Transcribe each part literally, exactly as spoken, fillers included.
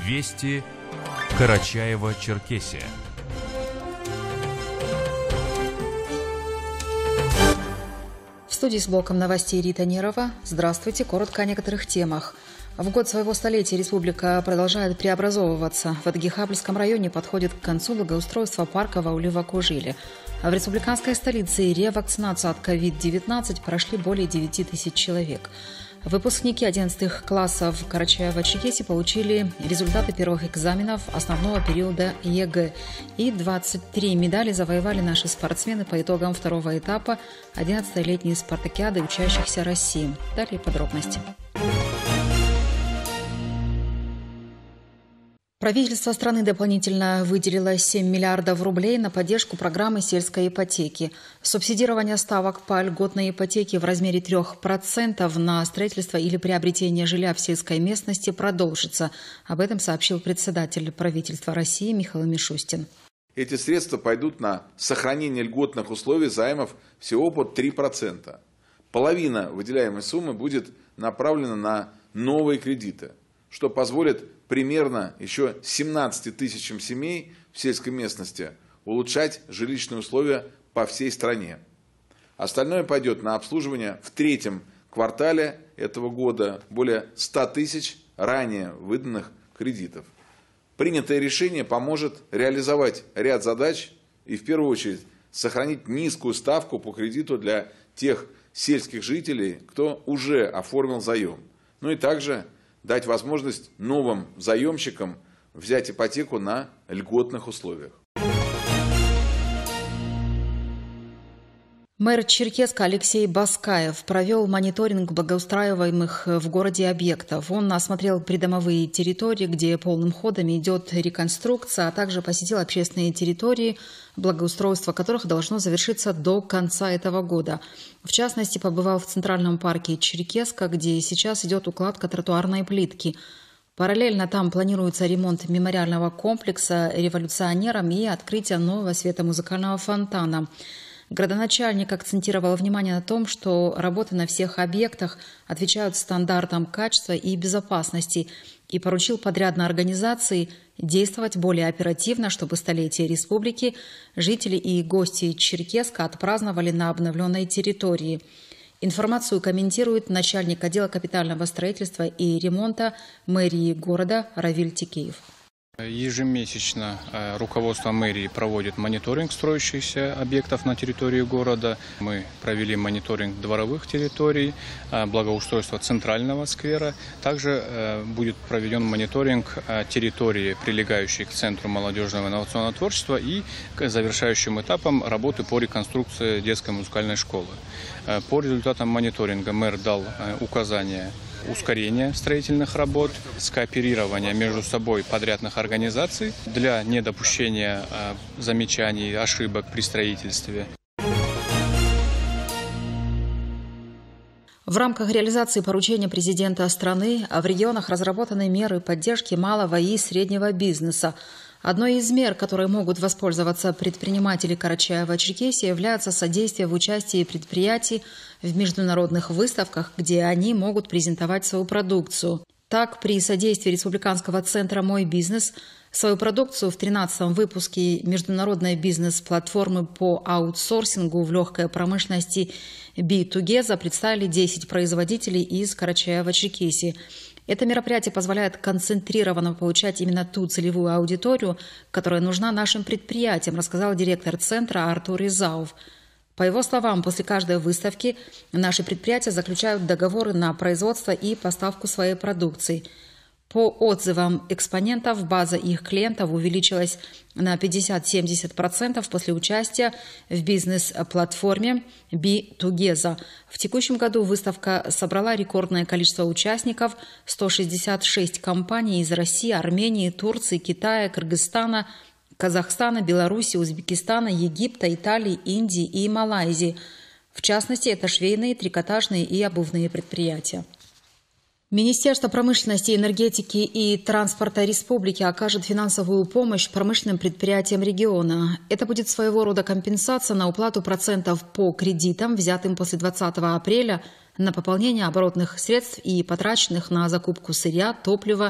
Вести Карачаево-Черкесия. В студии с блоком новостей Рита Нерова. Здравствуйте. Коротко о некоторых темах. В год своего столетия республика продолжает преобразовываться. В Адыгейхабльском районе подходит к концу благоустройство парка в Ауле-Вакужиле. А в республиканской столице ревакцинацию от ковид девятнадцать прошли более девяти тысяч человек. Выпускники одиннадцатых классов Карачаево-Черкесии получили результаты первых экзаменов основного периода ЕГЭ. И двадцать три медали завоевали наши спортсмены по итогам второго этапа одиннадцатой летней спартакиады учащихся России. Далее подробности. Правительство страны дополнительно выделило семь миллиардов рублей на поддержку программы сельской ипотеки. Субсидирование ставок по льготной ипотеке в размере трёх процентов на строительство или приобретение жилья в сельской местности продолжится. Об этом сообщил председатель правительства России Михаил Мишустин. Эти средства пойдут на сохранение льготных условий займов всего под три процента. Половина выделяемой суммы будет направлена на новые кредиты, что позволит примерно еще семнадцати тысячам семей в сельской местности улучшать жилищные условия по всей стране. Остальное пойдет на обслуживание в третьем квартале этого года более ста тысяч ранее выданных кредитов. Принятое решение поможет реализовать ряд задач и в первую очередь сохранить низкую ставку по кредиту для тех сельских жителей, кто уже оформил заем. Ну и также дать возможность новым заемщикам взять ипотеку на льготных условиях. Мэр Черкесска Алексей Баскаев провел мониторинг благоустраиваемых в городе объектов. Он осмотрел придомовые территории, где полным ходом идет реконструкция, а также посетил общественные территории, благоустройство которых должно завершиться до конца этого года. В частности, побывал в Центральном парке Черкесска, где сейчас идет укладка тротуарной плитки. Параллельно там планируется ремонт мемориального комплекса революционерам и открытие нового светомузыкального фонтана. Градоначальник акцентировал внимание на том, что работы на всех объектах отвечают стандартам качества и безопасности и поручил подрядной организации действовать более оперативно, чтобы столетие республики жители и гости Черкесска отпраздновали на обновленной территории. Информацию комментирует начальник отдела капитального строительства и ремонта мэрии города Равиль Текеев. Ежемесячно руководство мэрии проводит мониторинг строящихся объектов на территории города. Мы провели мониторинг дворовых территорий, благоустройства центрального сквера. Также будет проведен мониторинг территории, прилегающей к Центру молодежного инновационного творчества и к завершающим этапам работы по реконструкции детской музыкальной школы. По результатам мониторинга мэр дал указания ускорения строительных работ, скооперирования между собой подрядных организаций для недопущения замечаний, ошибок при строительстве. В рамках реализации поручения президента страны в регионах разработаны меры поддержки малого и среднего бизнеса. Одной из мер, которой могут воспользоваться предприниматели Карачаево-Черкесии, является содействие в участии предприятий в международных выставках, где они могут презентовать свою продукцию. Так, при содействии Республиканского центра «Мой бизнес» свою продукцию в тринадцатом выпуске международной бизнес-платформы по аутсорсингу в легкой промышленности би ту геза представили десять производителей из Карачаево-Черкесии. Это мероприятие позволяет концентрированно получать именно ту целевую аудиторию, которая нужна нашим предприятиям, рассказал директор центра Артур Изаув. По его словам, после каждой выставки наши предприятия заключают договоры на производство и поставку своей продукции. По отзывам экспонентов, база их клиентов увеличилась на пятьдесят-семьдесят процентов после участия в бизнес-платформе би ту геза. В текущем году выставка собрала рекордное количество участников – сто шестьдесят шесть компаний из России, Армении, Турции, Китая, Кыргызстана, Казахстана, Беларуси, Узбекистана, Египта, Италии, Индии и Малайзии. В частности, это швейные, трикотажные и обувные предприятия. Министерство промышленности, энергетики и транспорта республики окажет финансовую помощь промышленным предприятиям региона. Это будет своего рода компенсация на уплату процентов по кредитам, взятым после двадцатого апреля, на пополнение оборотных средств и потраченных на закупку сырья, топлива,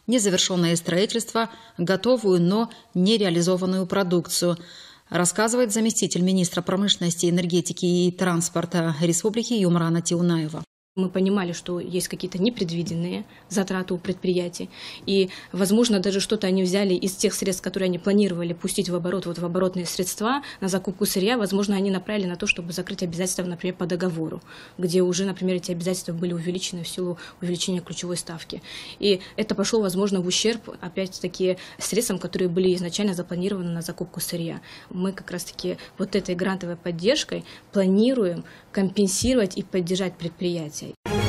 незавершенное строительство, готовую, но нереализованную продукцию, рассказывает заместитель министра промышленности, энергетики и транспорта Республики Юмрана Тиунаева. Мы понимали, что есть какие-то непредвиденные затраты у предприятий. И, возможно, даже что-то они взяли из тех средств, которые они планировали пустить в оборот, вот в оборотные средства на закупку сырья. Возможно, они направили на то, чтобы закрыть обязательства, например, по договору, где уже, например, эти обязательства были увеличены в силу увеличения ключевой ставки. И это пошло, возможно, в ущерб, опять-таки, средствам, которые были изначально запланированы на закупку сырья. Мы как раз-таки вот этой грантовой поддержкой планируем компенсировать и поддержать предприятия.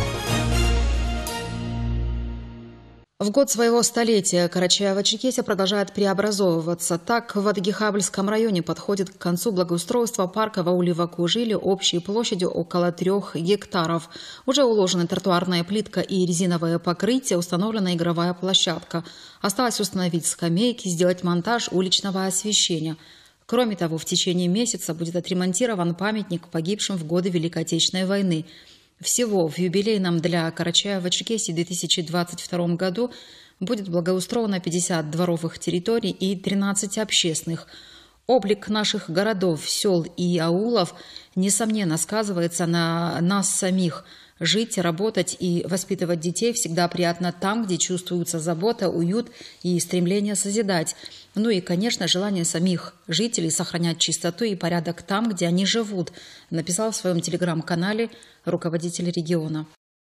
В год своего столетия Карачаево-Черкесия продолжает преобразовываться. Так, в Адыгихабльском районе подходит к концу благоустройство парка в ауле Вакужили общей площадью около трех гектаров. Уже уложены тротуарная плитка и резиновое покрытие, установлена игровая площадка. Осталось установить скамейки, сделать монтаж уличного освещения. Кроме того, в течение месяца будет отремонтирован памятник погибшим в годы Великой Отечественной войны. Всего в юбилейном для Карачаево-Черкесии две тысячи двадцать втором году будет благоустроено пятьдесят дворовых территорий и тринадцать общественных. Облик наших городов, сел и аулов, несомненно, сказывается на нас самих. Жить, работать и воспитывать детей всегда приятно там, где чувствуется забота, уют и стремление созидать. Ну и, конечно, желание самих жителей сохранять чистоту и порядок там, где они живут, написал в своем телеграм-канале руководитель региона.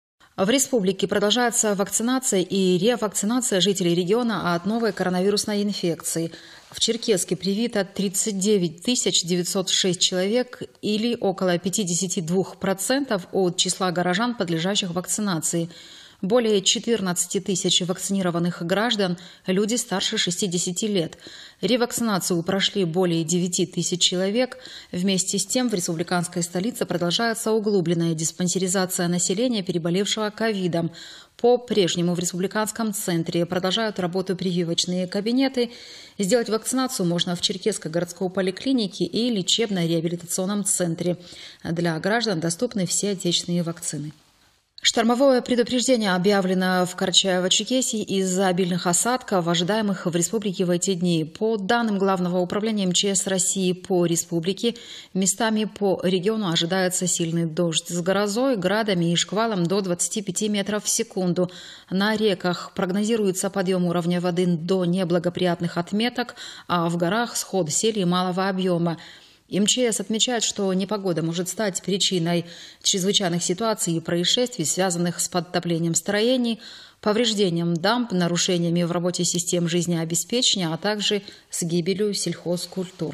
В республике продолжается вакцинация и ревакцинация жителей региона от новой коронавирусной инфекции. В Черкесске привито тридцать девять тысяч девятьсот шесть человек или около пятьдесят два процента от числа горожан, подлежащих вакцинации. Более четырнадцать тысяч вакцинированных граждан – люди старше шестидесяти лет. Ревакцинацию прошли более девяти тысяч человек. Вместе с тем в республиканской столице продолжается углубленная диспансеризация населения, переболевшего ковидом. По-прежнему в республиканском центре продолжают работу прививочные кабинеты. Сделать вакцинацию можно в Черкесской городской поликлинике и лечебно-реабилитационном центре. Для граждан доступны все отечественные вакцины. Штормовое предупреждение объявлено в Карачаево-Черкесии из-за обильных осадков, ожидаемых в республике в эти дни. По данным Главного управления эм че эс России по республике, местами по региону ожидается сильный дождь с грозой, градами и шквалом до двадцати пяти метров в секунду. На реках прогнозируется подъем уровня воды до неблагоприятных отметок, а в горах сход селей малого объема. эм че эс отмечает, что непогода может стать причиной чрезвычайных ситуаций и происшествий, связанных с подтоплением строений, повреждением дамб, нарушениями в работе систем жизнеобеспечения, а также с гибелью сельхозкультур.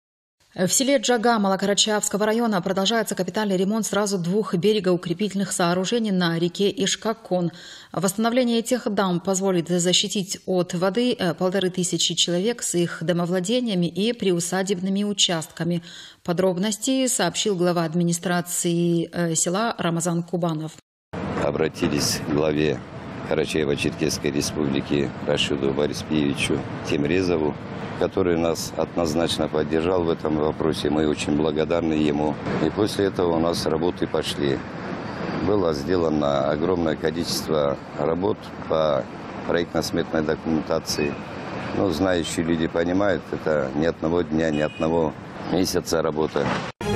В селе Джага Малокарачаевского района продолжается капитальный ремонт сразу двух берегоукрепительных сооружений на реке Ишкакон. Восстановление этих дамб позволит защитить от воды полторы тысячи человек с их домовладениями и приусадебными участками. Подробности сообщил глава администрации села Рамазан Кубанов. Обратились к главе Карачаево-Черкесской республики Рашиду Бориспиевичу Темрезову, который нас однозначно поддержал в этом вопросе. Мы очень благодарны ему. И после этого у нас работы пошли. Было сделано огромное количество работ по проектно-сметной документации. Ну, знающие люди понимают, это ни одного дня, ни одного месяца работы.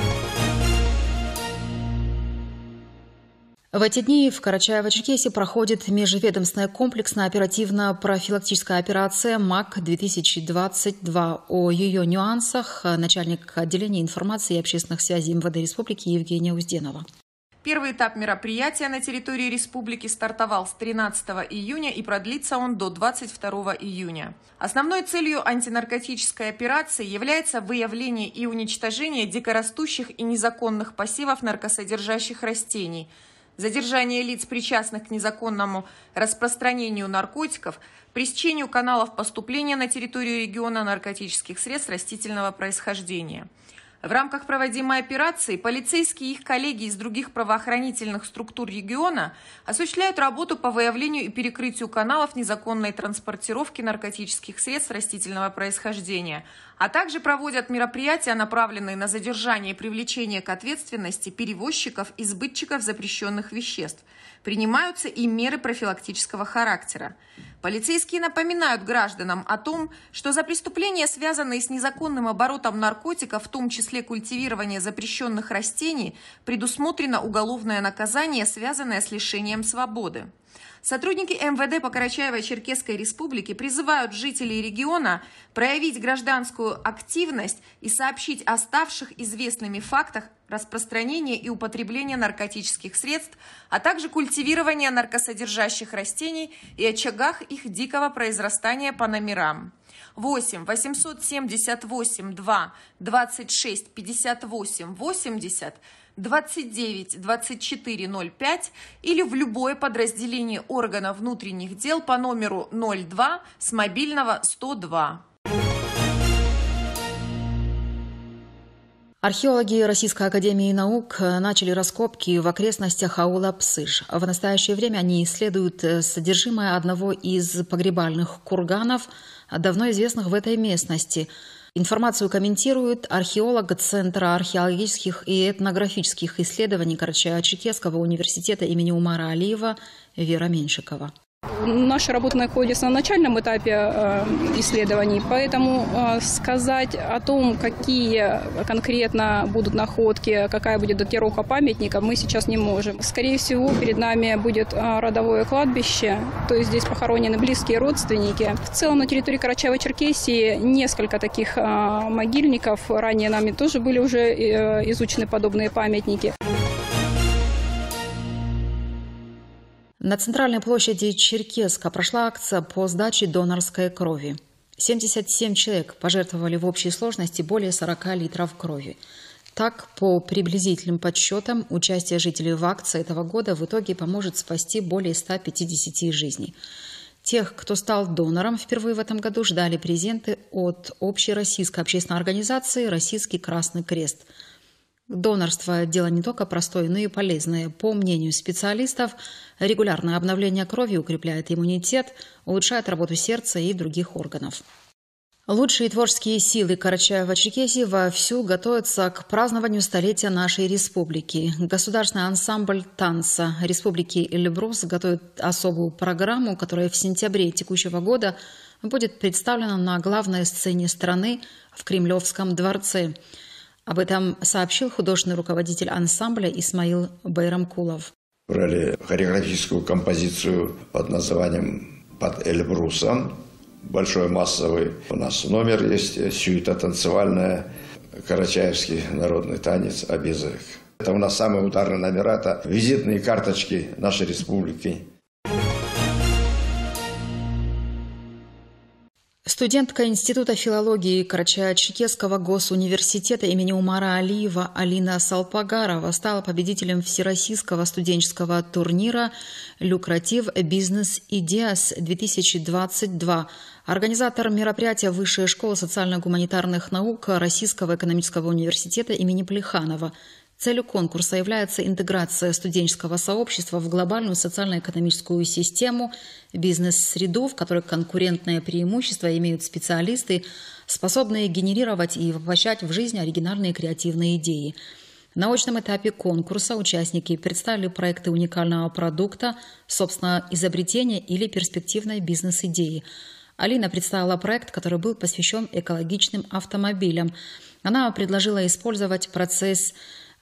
В эти дни в Карачаево-Черкесии проходит межведомственная комплексная оперативно-профилактическая операция МАК-две тысячи двадцать два. О ее нюансах начальник отделения информации и общественных связей эм вэ дэ Республики Евгения Узденова. Первый этап мероприятия на территории республики стартовал с тринадцатого июня и продлится он до двадцать второго июня. Основной целью антинаркотической операции является выявление и уничтожение дикорастущих и незаконных посевов наркосодержащих растений, задержание лиц, причастных к незаконному распространению наркотиков, пресечению каналов поступления на территорию региона наркотических средств растительного происхождения. В рамках проводимой операции полицейские и их коллеги из других правоохранительных структур региона осуществляют работу по выявлению и перекрытию каналов незаконной транспортировки наркотических средств растительного происхождения, а также проводят мероприятия, направленные на задержание и привлечение к ответственности перевозчиков и сбытчиков запрещенных веществ. Принимаются и меры профилактического характера. Полицейские напоминают гражданам о том, что за преступления, связанные с незаконным оборотом наркотиков, в том числе культивирование запрещенных растений, предусмотрено уголовное наказание, связанное с лишением свободы. Сотрудники эм вэ дэ по Карачаево-Черкесской республике призывают жителей региона проявить гражданскую активность и сообщить о ставших известными фактах распространения и употребления наркотических средств, а также культивирования наркосодержащих растений и очагах их дикого произрастания по номерам. восемь восемьсот семьдесят восемь два двадцать шесть пятьдесят восемь восемьдесят, двадцать девять двадцать четыре ноль пять или в любое подразделение органов внутренних дел по номеру ноль два с мобильного сто два. Археологи Российской академии наук начали раскопки в окрестностях аула Псыж. В настоящее время они исследуют содержимое одного из погребальных курганов, давно известных в этой местности. Информацию комментирует археолог Центра археологических и этнографических исследований Карачаево-Черкесского университета имени Умара Алиева Вера Меньшикова. Наша работа находится на начальном этапе исследований, поэтому сказать о том, какие конкретно будут находки, какая будет датировка памятника, мы сейчас не можем. Скорее всего, перед нами будет родовое кладбище, то есть здесь похоронены близкие родственники. В целом на территории Карачаево-Черкесии несколько таких могильников, ранее нами тоже были уже изучены подобные памятники. На центральной площади Черкесска прошла акция по сдаче донорской крови. семьдесят семь человек пожертвовали в общей сложности более сорока литров крови. Так, по приблизительным подсчетам, участие жителей в акции этого года в итоге поможет спасти более ста пятидесяти жизней. Тех, кто стал донором впервые в этом году, ждали презенты от общероссийской общественной организации «Российский Красный Крест». Донорство – дело не только простое, но и полезное. По мнению специалистов, регулярное обновление крови укрепляет иммунитет, улучшает работу сердца и других органов. Лучшие творческие силы Карачаево-Черкесии вовсю готовятся к празднованию столетия нашей республики. Государственный ансамбль танца Республики Эльбрус готовит особую программу, которая в сентябре текущего года будет представлена на главной сцене страны в Кремлевском дворце. Об этом сообщил художественный руководитель ансамбля Исмаил Байрамкулов. Брали хореографическую композицию под названием «Под Эльбрусом». Большой массовый у нас номер есть, сюита танцевальная, карачаевский народный танец «Обезык». Это у нас самые ударные номера, это визитные карточки нашей республики. Студентка Института филологии Карачаево-Черкесского госуниверситета имени Умара Алиева Алина Салпагарова стала победителем всероссийского студенческого турнира «Люкратив Бизнес Идеас-две тысячи двадцать два». Организатор мероприятия Высшая школа социально-гуманитарных наук Российского экономического университета имени Плеханова. Целью конкурса является интеграция студенческого сообщества в глобальную социально-экономическую систему, бизнес-среду, в которой конкурентное преимущество имеют специалисты, способные генерировать и воплощать в жизнь оригинальные креативные идеи. На очном этапе конкурса участники представили проекты уникального продукта, собственно, изобретения или перспективной бизнес-идеи. Алина представила проект, который был посвящен экологичным автомобилям. Она предложила использовать процесс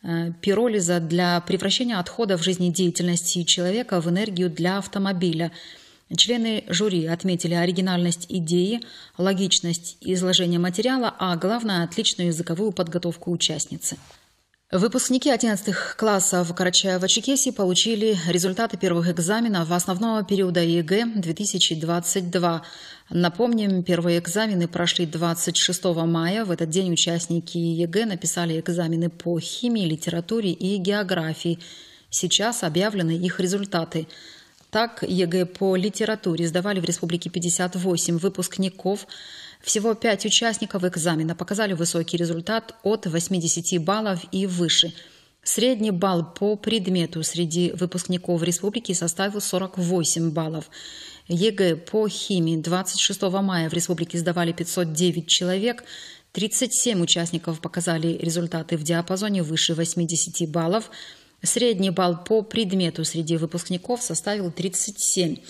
пиролиза для превращения отходов жизнедеятельности человека в энергию для автомобиля. Члены жюри отметили оригинальность идеи, логичность изложения материала, а главное – отличную языковую подготовку участницы. Выпускники одиннадцатых классов Карачаево-Черкесии получили результаты первых экзаменов основного периода ЕГЭ две тысячи двадцать два. Напомним, первые экзамены прошли двадцать шестого мая. В этот день участники ЕГЭ написали экзамены по химии, литературе и географии. Сейчас объявлены их результаты. Так, ЕГЭ по литературе сдавали в республике пятьдесят восемь выпускников. Всего пять участников экзамена показали высокий результат от восьмидесяти баллов и выше. Средний балл по предмету среди выпускников республики составил сорок восемь баллов. ЕГЭ по химии двадцать шестого мая в республике сдавали пятьсот девять человек. тридцать семь участников показали результаты в диапазоне выше восьмидесяти баллов. Средний балл по предмету среди выпускников составил тридцать семь.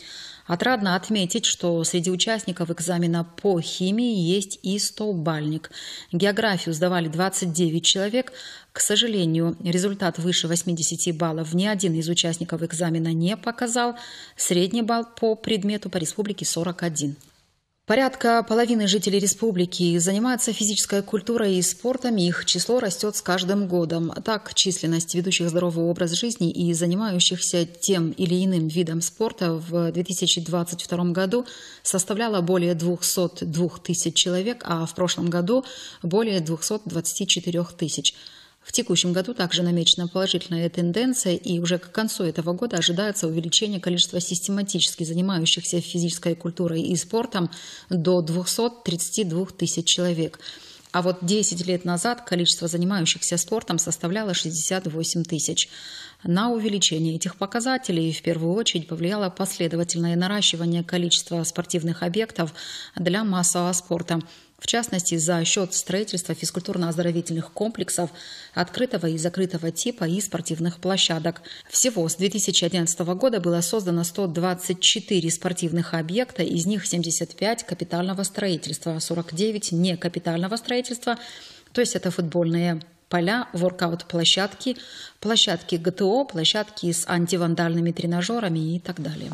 Отрадно отметить, что среди участников экзамена по химии есть и стобальник. Географию сдавали двадцать девять человек. К сожалению, результат выше восьмидесяти баллов ни один из участников экзамена не показал. Средний балл по предмету по республике сорок один. Порядка половины жителей республики занимаются физической культурой и спортом, их число растет с каждым годом. Так, численность ведущих здоровый образ жизни и занимающихся тем или иным видом спорта в две тысячи двадцать втором году составляла более двухсот двух тысяч человек, а в прошлом году более двухсот двадцати четырёх тысяч. В текущем году также намечена положительная тенденция, и уже к концу этого года ожидается увеличение количества систематически занимающихся физической культурой и спортом до двухсот тридцати двух тысяч человек. А вот десять лет назад количество занимающихся спортом составляло шестьдесят восемь тысяч. На увеличение этих показателей в первую очередь повлияло последовательное наращивание количества спортивных объектов для массового спорта. В частности, за счет строительства физкультурно-оздоровительных комплексов открытого и закрытого типа и спортивных площадок. Всего с две тысячи одиннадцатого года было создано сто двадцать четыре спортивных объекта, из них семьдесят пять капитального строительства, сорок девять некапитального строительства, то есть это футбольные поля, воркаут-площадки, площадки ГТО, площадки с антивандальными тренажерами и так далее.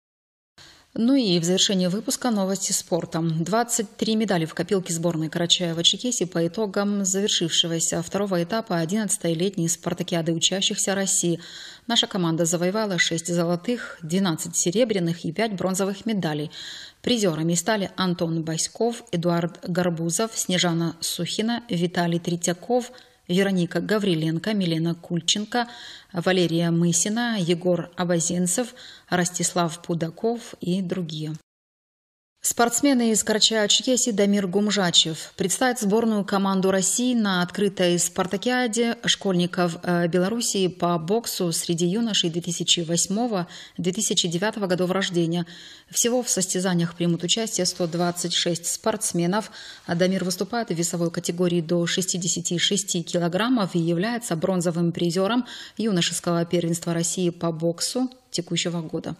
Ну и в завершении выпуска новости спорта. двадцать три медали в копилке сборной Карачаево-Черкесии по итогам завершившегося второго этапа одиннадцатой летней спартакиады учащихся России. Наша команда завоевала шесть золотых, двенадцать серебряных и пять бронзовых медалей. Призерами стали Антон Баськов, Эдуард Горбузов, Снежана Сухина, Виталий Третьяков, Вероника Гавриленко, Милена Кульченко, Валерия Мысина, Егор Абазенцев, Ростислав Пудаков и другие. Спортсмены из Карачаево-Черкесии Дамир Гумжачев представит сборную команду России на открытой спартакиаде школьников Белоруссии по боксу среди юношей две тысячи восьмого — две тысячи девятого годов рождения. Всего в состязаниях примут участие сто двадцать шесть спортсменов. Дамир выступает в весовой категории до шестидесяти шести килограммов и является бронзовым призером юношеского первенства России по боксу текущего года.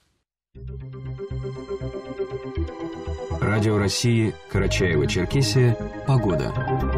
Радио России, Карачаево-Черкесия, погода.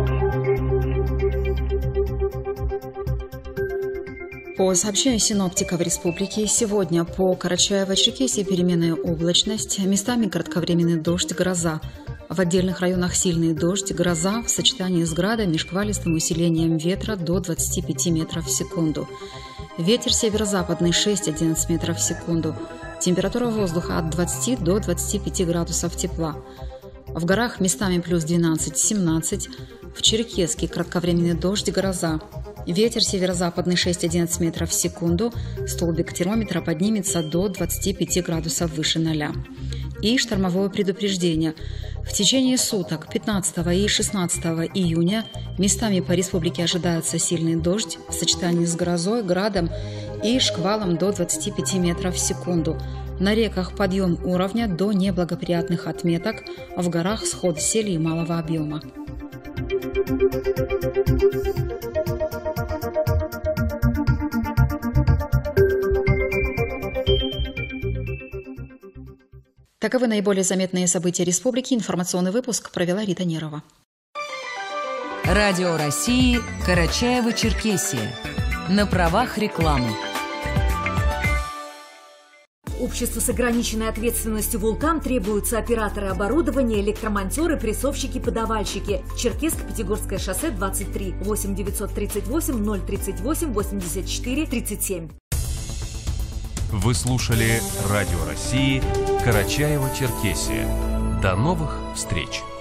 По сообщению синоптиков республики, сегодня по Карачаево-Черкесии переменная облачность, местами кратковременный дождь, гроза. В отдельных районах сильный дождь, гроза в сочетании с градом и шквалистым усилением ветра до двадцати пяти метров в секунду. Ветер северо-западный шесть — одиннадцать метров в секунду. Температура воздуха от двадцати до двадцати пяти градусов тепла. В горах местами плюс двенадцать — семнадцать. В Черкесске кратковременный дождь, гроза. Ветер северо-западный шесть — одиннадцать метров в секунду. Столбик термометра поднимется до двадцати пяти градусов выше ноля. И штормовое предупреждение. В течение суток пятнадцатого и шестнадцатого июня местами по республике ожидается сильный дождь в сочетании с грозой, градом и шквалом до двадцати пяти метров в секунду. На реках подъем уровня до неблагоприятных отметок, в горах сход селей малого объема. Таковы наиболее заметные события республики. Информационный выпуск провела Рита Нерова. Радио России, Карачаево-Черкесия. На правах рекламы. Обществу с ограниченной ответственностью «Вулкан» требуются операторы оборудования, электромонтеры, прессовщики, подавальщики. Черкесско-Пятигорское шоссе, двадцать три, восемь девятьсот тридцать восемь ноль тридцать восемь восемьдесят четыре тридцать семь. Вы слушали Радио России, Карачаево-Черкесия. До новых встреч!